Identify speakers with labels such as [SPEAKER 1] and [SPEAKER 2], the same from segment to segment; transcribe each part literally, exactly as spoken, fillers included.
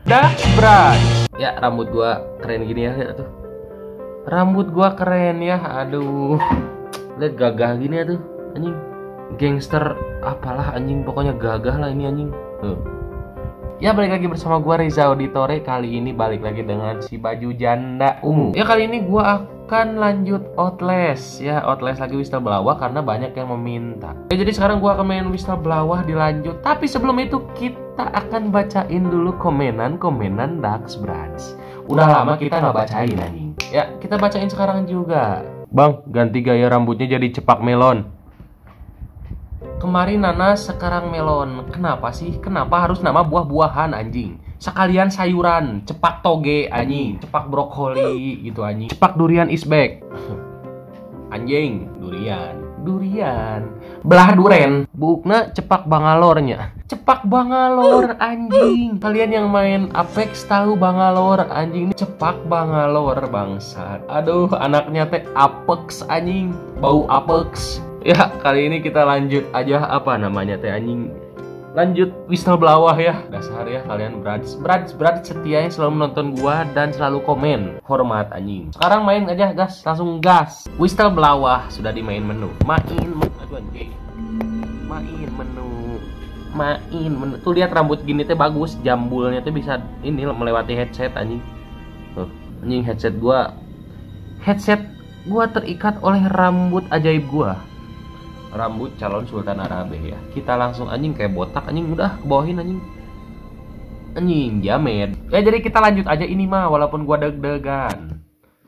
[SPEAKER 1] Dax Branch. Ya, rambut gua keren gini ya, lihat tuh. Rambut gua keren ya, aduh. Lihat gagah gini ya tuh, anjing. Gangster apalah anjing, pokoknya gagah lah ini anjing. Tuh. Ya, balik lagi bersama gua Reza Auditore. Kali ini balik lagi dengan si baju janda ungu. Ya, kali ini gua akan lanjut Outlast. Ya, Outlast lagi Whistle Blawah karena banyak yang meminta. Ya, jadi sekarang gua akan main Whistle Blawah dilanjut. Tapi sebelum itu kita akan bacain dulu komenan-komenan Dax Branch. Udah lama kita nggak bacain anjing. Ya, kita bacain sekarang juga. Bang, ganti gaya rambutnya jadi cepak melon. Kemarin nanas, sekarang melon. Kenapa sih? Kenapa harus nama buah-buahan anjing? Sekalian sayuran, cepak toge anjing, cepak brokoli gitu anjing. Cepak durian is back. Anjing, durian. Durian. Belah duren. Bukna cepak bangalornya. Cepak bangalor anjing. Kalian yang main Apex tahu bangalor anjing. Ini cepak bangalor bangsat. Aduh, anaknya teh Apex anjing. Bau Apex. Ya, kali ini kita lanjut aja apa namanya teh anjing. Lanjut Whistle Blawah ya. Dasar ya kalian berat berat berat setia yang selalu menonton gua dan selalu komen. Hormat anjing. Sekarang main aja gas, langsung gas. Whistle Blawah sudah di main menu. Main menu aduh anjing. Main menu. Main menu. Tuh lihat rambut gini teh bagus, jambulnya tuh bisa ini melewati headset anjing. Tuh, anjing headset gua. Headset gua terikat oleh rambut ajaib gua. Rambut calon Sultan Arabe ya. Kita langsung anjing kayak botak anjing, udah ke bawahin anjing. Anjing jamet. Ya jadi kita lanjut aja ini mah walaupun gua deg-degan.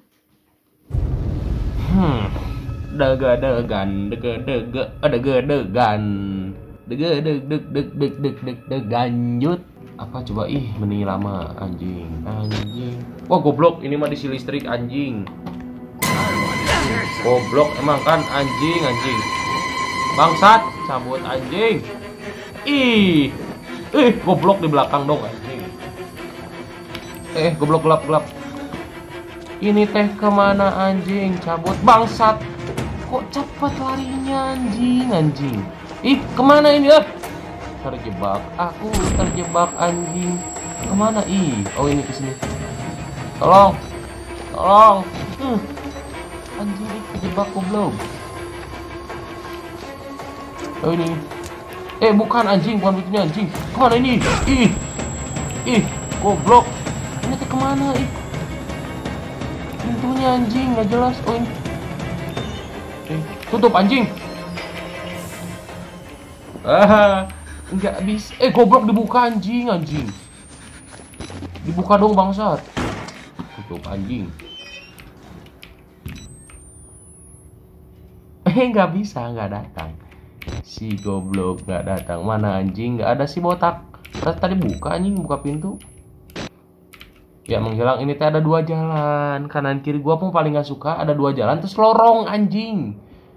[SPEAKER 1] Hmm. Deg-degan, deg-deg, deg-degan. Deg-deg-deg-deg-deg-deg-deg lanjut. Apa coba ih meni lama anjing. Anjing. Wah goblok, ini mah diisi listrik anjing. Goblok emang kan anjing anjing. Bangsat, cabut anjing. Ih. Ih, goblok di belakang dong anjing. Eh, goblok gelap-gelap. Ini teh kemana anjing? Cabut bangsat. Kok cepat larinya anjing, anjing. Ih, kemana ini? Eh? Terjebak. Aku terjebak anjing. Kemana? Ih, oh ini kesini. Tolong. Tolong. Hmm. Anjing, terjebak goblok. Oh ini. Eh bukan anjing, bukan begini anjing. Kemana ini? Ih. Ih, goblok. Ini ke kemana ih? Pintunya anjing, nggak jelas. Oh ini. Eh, tutup anjing. Ah, nggak bisa. Eh goblok dibuka anjing, anjing. Dibuka dong bangsat. Tutup anjing. Eh nggak bisa, nggak datang. Si goblok nggak datang. Mana anjing? Nggak ada si botak. Tadi buka anjing, buka pintu. Ya menghilang. Ini teh ada dua jalan, kanan kiri. Gua pun paling nggak suka ada dua jalan terus lorong anjing.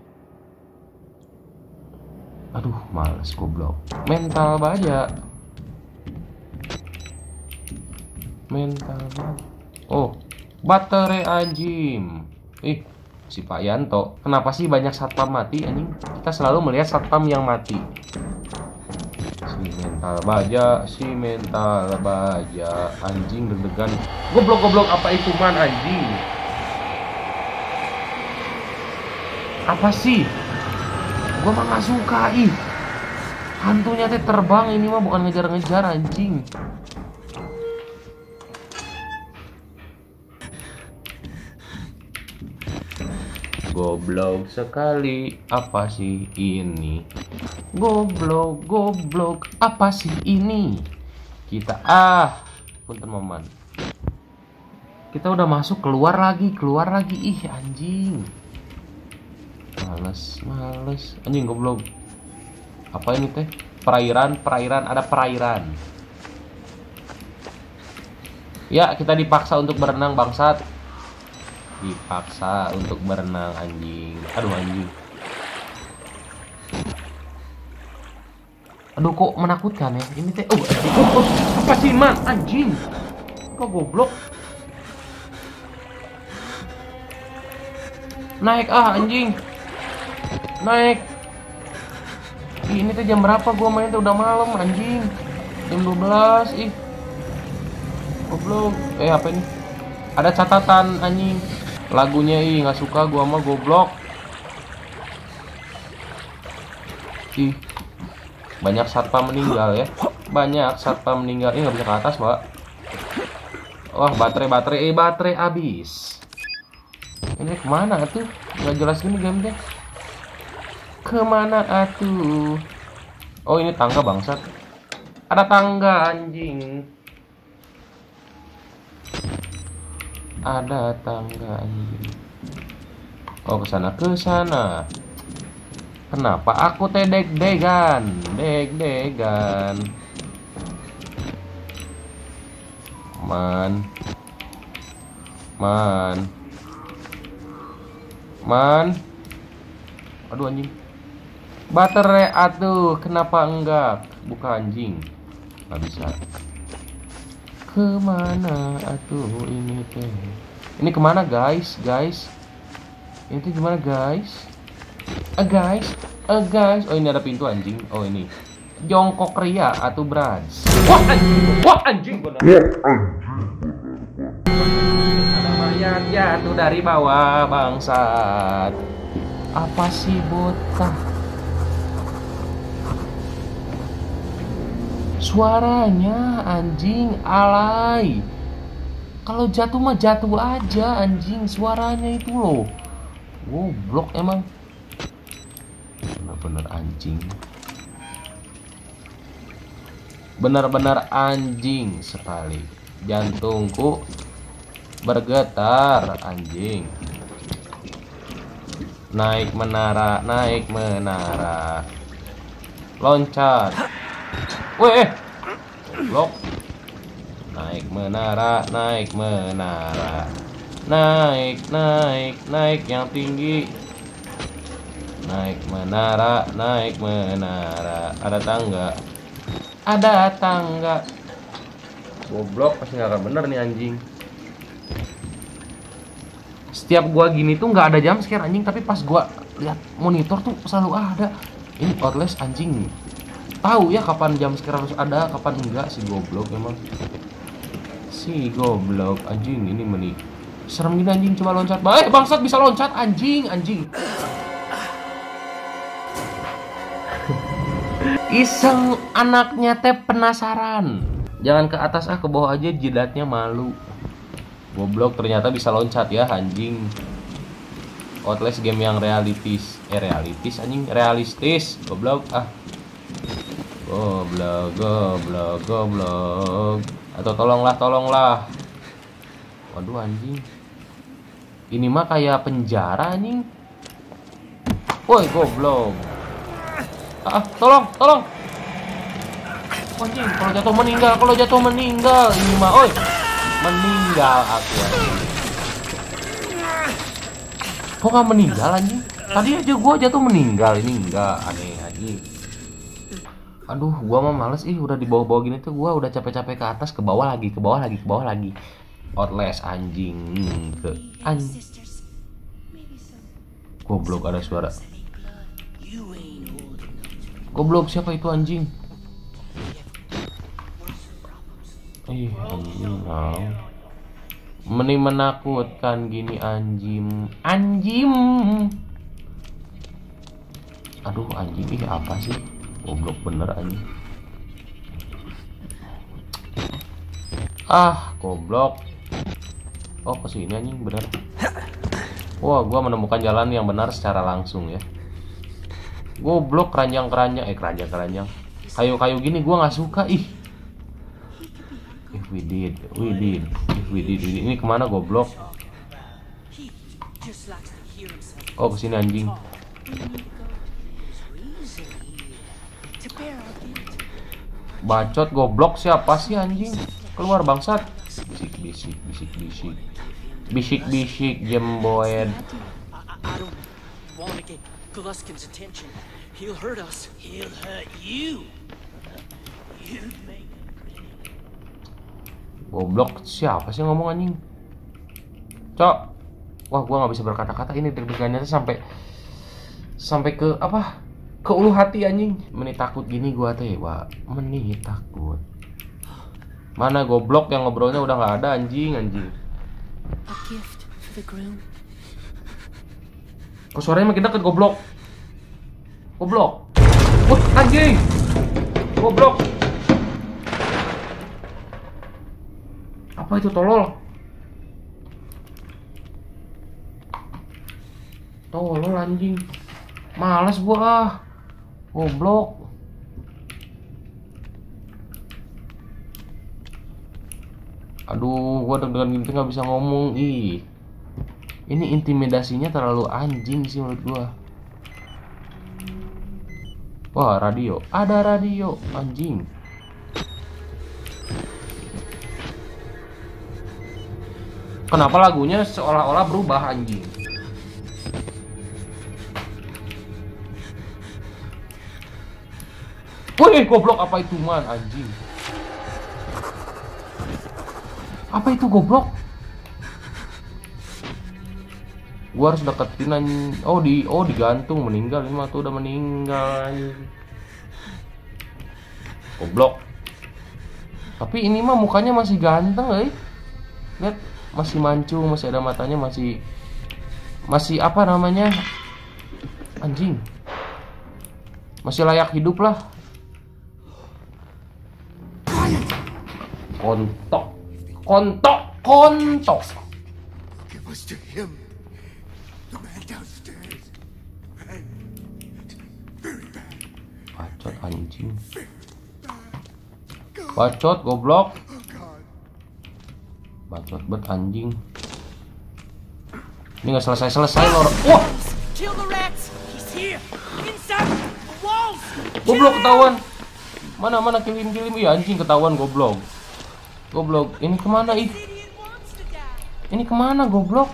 [SPEAKER 1] Aduh males goblok. Mental baja. Mental baja. Oh baterai anjing. Ih si Pak Yanto, kenapa sih banyak satpam mati anjing? Kita selalu melihat satpam yang mati. Si mental baja, si mental baja, anjing deg-degan. Goblok-goblok apa itu man anjing? Apa sih? Gua mah gak suka ih. Hantunya teh terbang, ini mah bukan ngejar-ngejar anjing. Goblok sekali, apa sih ini? Goblok, goblok, apa sih ini? Kita ah, punten momen. Kita udah masuk, keluar lagi, keluar lagi, ih anjing. Males, males, anjing goblok. Apa ini teh? Perairan, perairan, ada perairan. Ya, kita dipaksa untuk berenang bangsat. Dipaksa untuk berenang anjing. Aduh anjing. Aduh kok menakutkan ya. Ini teh oh, oh, oh apa sih man anjing. Kok goblok. Naik ah anjing. Naik. Ih, ini teh jam berapa gua main tuh udah malam anjing. Jam dua belas ih. Goblok. Eh apa ini? Ada catatan anjing. Lagunya ih nggak suka gua mah goblok. Ih. Banyak satpam meninggal ya. Banyak satpam meninggal. Ini nggak bisa ke atas, Mbak. Wah, baterai baterai eh baterai habis. Ini kemana atuh? Nggak jelas gini game deh. Kemana atuh? Oh ini tangga bangsat. Ada tangga anjing. Ada tangga anjing. Oh kesana kesana. Kenapa aku teh deg-degan, deg-degan. Man, man, man. Aduh anjing. Baterai atuh, kenapa enggak? Buka anjing. Nggak bisa. Kemana atuh ini teh? Ini kemana guys, guys? Ini tuh gimana guys? Ah guys, ah guys. Oh ini ada pintu anjing. Oh ini. Jongkok ria atau brats. Wah anjing, wah anjing benar. Ada mayat jatuh dari bawah bangsat. Apa sih bocah? Suaranya anjing alay. Kalau jatuh mah jatuh aja anjing, suaranya itu loh. Goblok emang. Bener-bener anjing. Benar-benar anjing sekali. Jantungku bergetar anjing. Naik menara, naik menara. Loncat. Weh, blok. Naik menara, naik menara. Naik, naik, naik yang tinggi. Naik menara, naik menara. Ada tangga. Ada tangga. Goblok, pasti nggak akan bener nih anjing. Setiap gua gini tuh nggak ada jam scare anjing, tapi pas gua lihat monitor tuh selalu ada. Ini Outlast anjing. Tahu ya kapan jam scare harus ada, kapan enggak si goblok emang. Si goblok anjing ini meni. Serem gini anjing, coba loncat. Eh bangsat bisa loncat anjing, anjing. Iseng anaknya teh penasaran. Jangan ke atas ah, ke bawah aja jidatnya malu. Goblok ternyata bisa loncat ya anjing. Outlast game yang realistis. Eh realistis anjing, realistis. Goblok ah. Goblok, goblok, goblok. Atau tolonglah, tolonglah. Waduh anjing. Ini mah kayak penjara anjing. Woi goblok. Ah, tolong, tolong. Anjing, kalau jatuh meninggal, kalau jatuh meninggal. Ini mah, oi. Meninggal aku anjing. Kok gak meninggal anjing? Tadi aja gua jatuh meninggal, ini enggak, aneh anjing. Aduh, gua mah males ih, udah di bawah-bawah gini tuh gua udah capek-capek ke atas, ke bawah lagi, ke bawah lagi, ke bawah lagi. Outlast anjing ke anjing. Goblok ada suara. Goblok siapa itu anjing? Ih, anjing mau. Meni menakutkan gini anjing. Anjing. Aduh anjing ih apa sih? Goblok bener anjing. Ah, goblok. Oh, kesini anjing bener. Wah, gua menemukan jalan yang benar secara langsung ya. Goblok keranjang-keranjang, eh keranjang-keranjang. Kayu-kayu gini gua nggak suka ih. If we did, we did, if we did, we did. Ini kemana goblok? Oh, kesini anjing. Bacot goblok siapa sih anjing? Keluar bangsat. Bisik bisik bisik bisik. Bisik bisik jemboed.
[SPEAKER 2] Gluskin's attention. He'll hurt us. He'll hurt you. You make
[SPEAKER 1] Goblok siapa sih ngomong anjing? Cok. Wah, gua nggak bisa berkata-kata ini deg-degannya sampai sampai ke apa? Ke ulu hati anjing. Meni takut gini gua teh, Wah. Meni takut. Mana goblok yang ngobrolnya udah nggak ada anjing anjing.
[SPEAKER 2] A gift for the groom.
[SPEAKER 1] Kok suaranya makin deket goblok. Goblok. Wah anjing. Goblok. Apa itu tolol? Tolol anjing. Males gua ah. Goblok. Aduh, gua deg-degan gini nggak bisa ngomong. Ih. Ini intimidasinya terlalu anjing sih menurut gua. Wah, radio. Ada radio anjing. Kenapa lagunya seolah-olah berubah anjing? Wih, goblok apa itu man anjing? Apa itu goblok? Gua harus deketin anjing. Oh di oh digantung meninggal ini mah tuh udah meninggal anjing. Goblok. Tapi ini mah mukanya masih ganteng, eh. Lihat, masih mancung, masih ada matanya, masih masih apa namanya? Anjing. Masih layak hidup lah. Kontok. Kontok, kontok.
[SPEAKER 3] Give us to him. The man downstairs. Bad. Very bad.
[SPEAKER 1] Bacot anjing. Bacot goblok.
[SPEAKER 3] Oh God.
[SPEAKER 1] Bacot bet anjing. Ini nggak selesai-selesai lor. Wah,
[SPEAKER 2] Kill the rats. He's here. Inside the walls.
[SPEAKER 1] goblok ketahuan. Mana mana kilim kilim ya anjing ketahuan goblok. Goblok. Ini kemana ih?
[SPEAKER 2] Idiot wants to die.
[SPEAKER 1] Ini kemana goblok?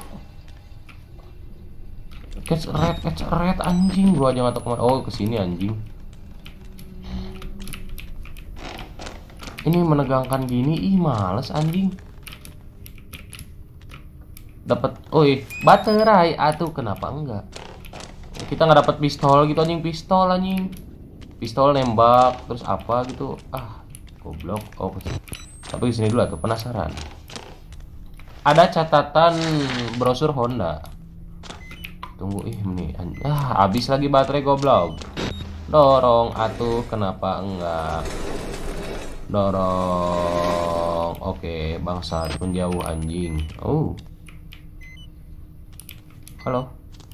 [SPEAKER 1] Catch a rat, catch a rat anjing. Gua aja nggak tahu kemana. Oh kesini anjing. Ini menegangkan gini, ih males anjing. Dapat, oi baterai, atuh kenapa enggak? Kita nggak dapat pistol gitu anjing, pistol anjing. Pistol nembak terus apa gitu. Ah, goblok. Oh, tapi kesini dulu tuh penasaran. Ada catatan brosur Honda. Tunggu ih ini ah habis lagi baterai goblok. Dorong atuh kenapa enggak? Dorong. Oke, bangsat menjauh anjing. Oh. Halo.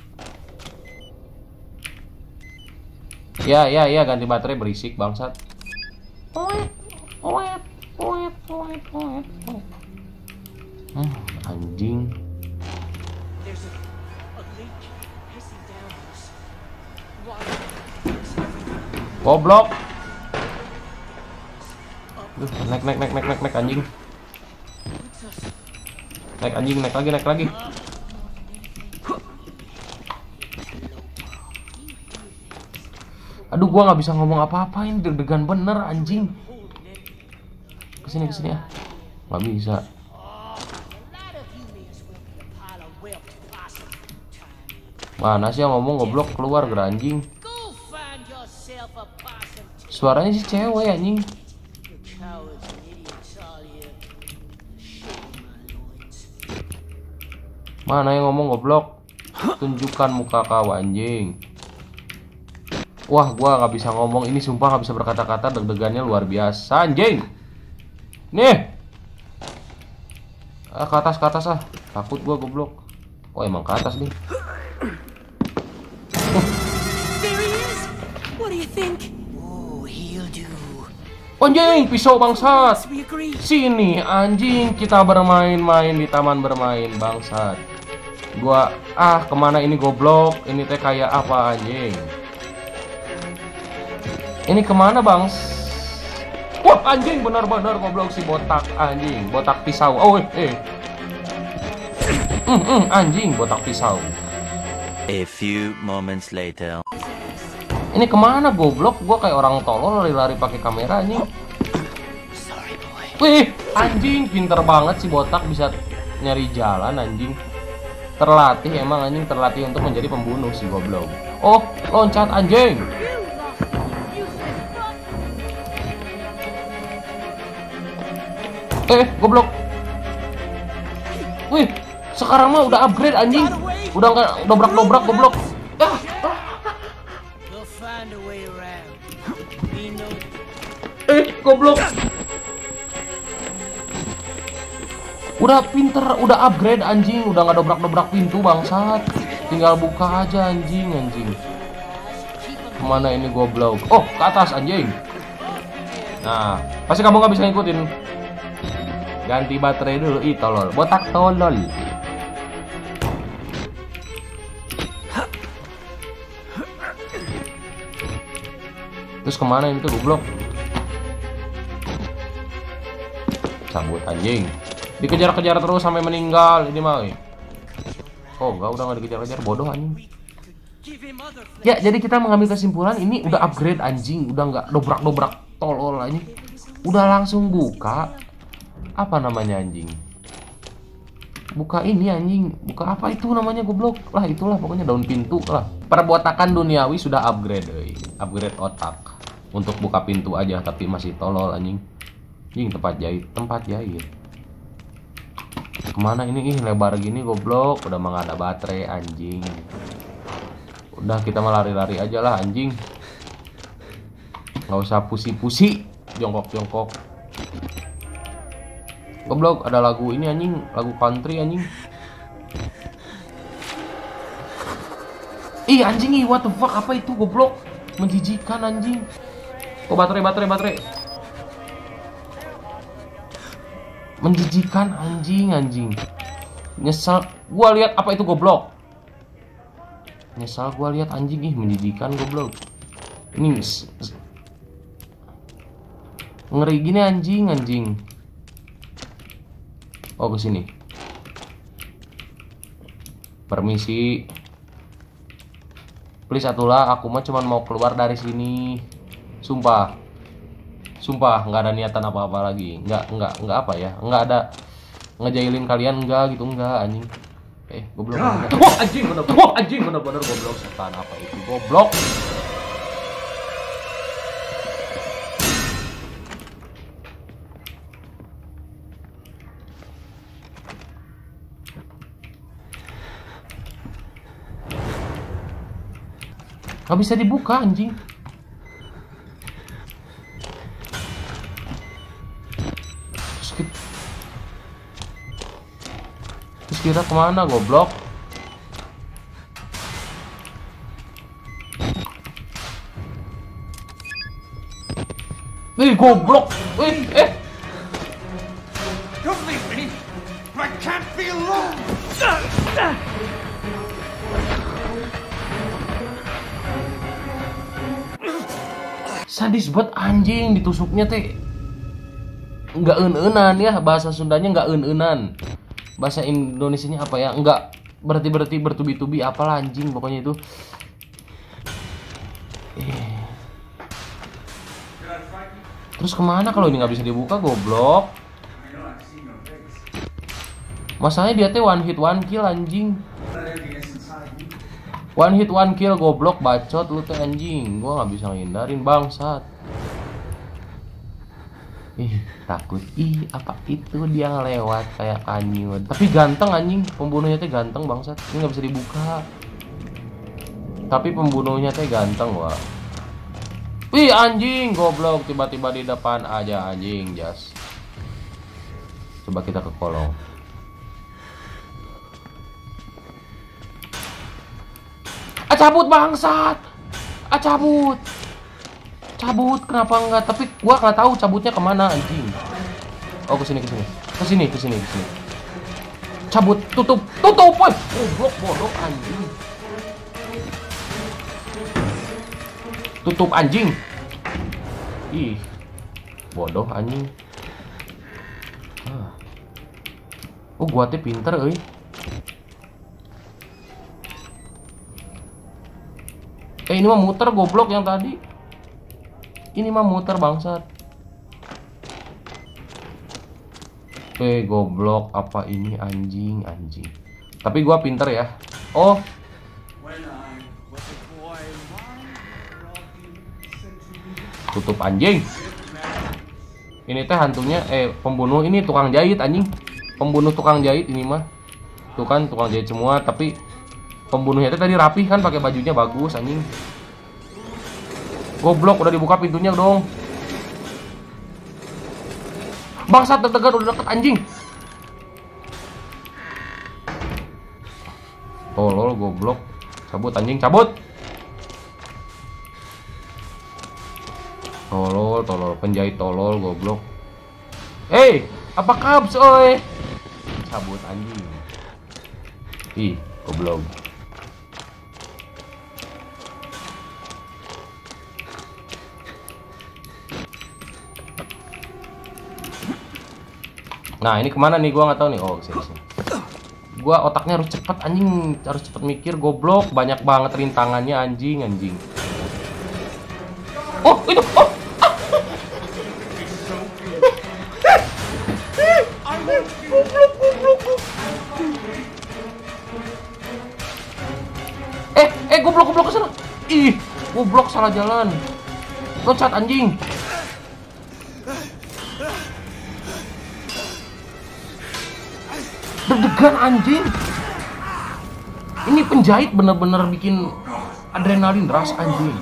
[SPEAKER 1] Ya, ya, ya ganti baterai berisik bangsat. Oet, oet, oet, oet, oet. Hmm, anjing.
[SPEAKER 2] There's a, a leak hissing down us. Water.
[SPEAKER 1] Goblok. Duh, naik, naik, naik, naik, naik, naik anjing. Naik anjing, naik lagi, naik lagi. Aduh, gua nggak bisa ngomong apa-apa ini deg-degan bener anjing. Kesini, kesini ya. Nggak bisa. Mana sih yang ngomong goblok keluar ger anjing. Suaranya sih cewek anjing. Mana yang ngomong goblok? Tunjukkan muka kau anjing. Wah, gua nggak bisa ngomong ini sumpah nggak bisa berkata-kata, deg-degannya luar biasa anjing. Nih. Ah, ke atas ke atas ah. Takut gua goblok. Oh, emang ke atas nih.
[SPEAKER 2] There he is. What do you think? Oh, he'll do.
[SPEAKER 1] Anjing, pisau bangsat.
[SPEAKER 2] We agree.
[SPEAKER 1] Sini anjing, kita bermain-main di taman bermain bangsat. Gua ah kemana ini goblok? Ini teh kayak apa anjing? Ini kemana bangs? Wah anjing benar-benar goblok si botak anjing, botak pisau. Oh eh, eh. Mm, mm, anjing botak pisau.
[SPEAKER 4] A few moments later.
[SPEAKER 1] Ini kemana goblok? Gua kayak orang tolol lari-lari pakai kamera anjing. Wih anjing pinter banget si botak bisa nyari jalan anjing. Terlatih emang anjing, terlatih untuk menjadi pembunuh si goblok. Oh loncat anjing. Eh, goblok. Wih, sekarang mah udah upgrade anjing. Udah nggak dobrak-dobrak goblok. Ah, ah.
[SPEAKER 2] We'll find a way around. We know.
[SPEAKER 1] Eh, goblok. Udah pinter, udah upgrade anjing, udah nggak dobrak-dobrak pintu bangsat. Tinggal buka aja anjing, anjing. Kemana ini goblok? Oh, ke atas anjing. Nah, pasti kamu nggak bisa ngikutin. Ganti baterai dulu, ih tolol, botak tolol. Terus kemana ini tuh goblok? Cabut anjing. Dikejar-kejar terus sampai meninggal ini mah. Oh enggak, udah nggak dikejar-kejar, bodoh anjing. Ya jadi kita mengambil kesimpulan ini udah upgrade anjing, udah nggak dobrak-dobrak tolol anjing. Udah langsung buka apa namanya anjing? Buka ini anjing, buka apa itu namanya goblok? Lah itulah pokoknya daun pintu lah. Perbotakan duniawi sudah upgrade, euy. Upgrade otak untuk buka pintu aja tapi masih tolol anjing. Anjing tempat jahit, tempat jahit. Kemana ini ih lebar gini goblok, udah mah ada baterai anjing. Udah kita mah lari-lari aja lah anjing. Nggak usah pusi-pusi, jongkok-jongkok. Goblok, ada lagu ini anjing, lagu country anjing. Ih anjing, ih what the fuck, apa itu goblok? Menjijikan anjing. Oh baterai, baterai, baterai. Menjijikan anjing, anjing. Nyesel gua lihat apa itu goblok. Nyesel gua lihat anjing, ih menjijikan goblok. Ini ngeri gini anjing, anjing. Oh ke sini. Permisi. Please atulah, aku mah cuman mau keluar dari sini. Sumpah. Sumpah nggak ada niatan apa-apa lagi. Nggak nggak nggak apa ya? Nggak ada ngejailin kalian enggak gitu enggak anjing. Eh, goblok. Wah, anjing bener. Wah, anjing bener-bener goblok. Setan apa itu? Goblok. Gak bisa dibuka anjing. Terus kita, Terus kita kemana goblok? Wih goblok. Wih eh.
[SPEAKER 3] Don't leave me! I can't be alone!
[SPEAKER 1] Sadis buat anjing, ditusuknya teh nggak en-enan ya, bahasa Sundanya nggak en-enan, bahasa Indonesianya apa ya, nggak berarti berarti bertubi-tubi apalah anjing pokoknya itu. eh. Terus kemana kalau ini nggak bisa dibuka goblok? Masalahnya dia teh one hit one kill anjing. One hit one kill goblok, bacot lu teh anjing. Gua nggak bisa ngindarin bangsat. Ih takut. Ih apa itu dia ngelewat kayak kanyut. Tapi ganteng anjing, pembunuhnya teh ganteng bangsat. Ini nggak bisa dibuka. Tapi pembunuhnya teh ganteng wah. Ih anjing goblok, tiba-tiba di depan aja anjing jas. Coba kita ke kolong. Ah, cabut bangsat. Ah, cabut. Cabut kenapa enggak? Tapi gua nggak tahu cabutnya kemana anjing. Oh ke sini ke sini. Ke sini ke sini ke sini. Cabut, tutup, tutup, woi. Goblok bodoh anjing. Tutup anjing. Ih. Bodoh anjing. Ah. Oh, gua teh pinter euy. Eh ini mah muter goblok yang tadi. Ini mah muter bangsat. Eh goblok apa ini anjing anjing. Tapi gua pinter ya. Oh. Tutup anjing. Ini teh hantunya, eh pembunuh ini tukang jahit anjing. Pembunuh tukang jahit ini mah. Tuh kan tukang jahit semua, tapi pembunuhnya teh tadi rapih kan, pakai bajunya bagus anjing. Goblok, udah dibuka pintunya dong. Bangsat, deg-degan udah deket anjing. Tolol goblok. Cabut anjing, cabut. Tolol, tolol, penjahit tolol, goblok. Hei, apa kabs, oi? Cabut anjing. Ih, goblok. Nah, ini kemana nih? Gua nggak tahu nih. Oh, sini sini. Gua otaknya harus cepet anjing, harus cepet mikir, goblok. Banyak banget rintangannya anjing, anjing. Oh, itu. Oh. Eh, eh goblok goblok ke sana. Ih, goblok salah jalan. Loncat anjing. Deg-degan anjing. Ini penjahit bener-bener bikin adrenalin ras anjing.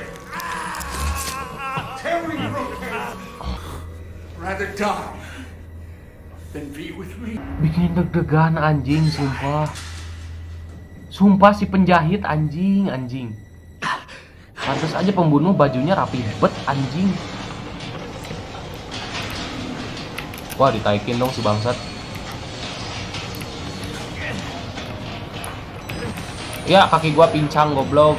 [SPEAKER 3] Rather die than be with me.
[SPEAKER 1] Bikin deg-degan anjing, sumpah. Sumpah si penjahit anjing, anjing. Pantes aja pembunuh bajunya rapi bet anjing. Wah, ditaikin dong si bangsat. Ya, kaki gua pincang goblok.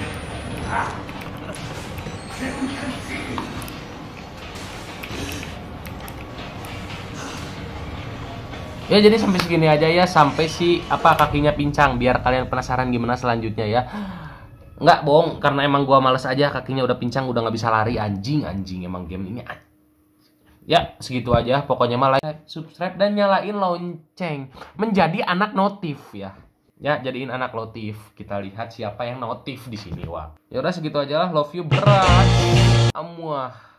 [SPEAKER 1] Ya jadi sampai segini aja ya, sampai si apa kakinya pincang, biar kalian penasaran gimana selanjutnya ya. Nggak bohong, karena emang gua males aja, kakinya udah pincang, udah nggak bisa lari anjing, anjing emang game ini. Ya segitu aja, pokoknya mah like, subscribe dan nyalain lonceng, menjadi anak notif ya. Ya jadiin anak notif. Kita lihat siapa yang notif di sini, wah. Ya udah segitu aja, love you berat. Amuah.